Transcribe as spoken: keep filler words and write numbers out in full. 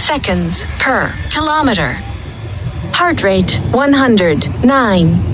seconds per kilometer. Heart rate one hundred nine.